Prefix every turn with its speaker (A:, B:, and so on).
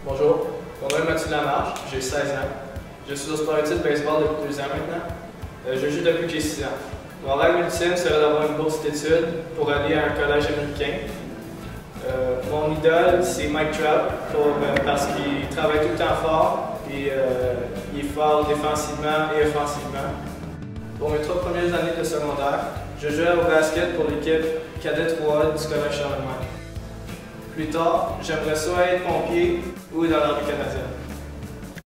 A: Bonjour, mon nom est Mathieu Lamarche, j'ai 16 ans. Je suis au sport études baseball depuis 2 ans maintenant. Je joue depuis que j'ai 6 ans. Mon rêve ultime serait d'avoir une bourse d'études pour aller à un collège américain. Mon idole, c'est Mike Trout parce qu'il travaille tout le temps fort et il est fort défensivement et offensivement. Pour mes 3 premières années de secondaire, je jouais au basket pour l'équipe cadet 3 du collège Charlemagne. Plus tard, j'aimerais soit être pompier ou dans l'armée canadienne.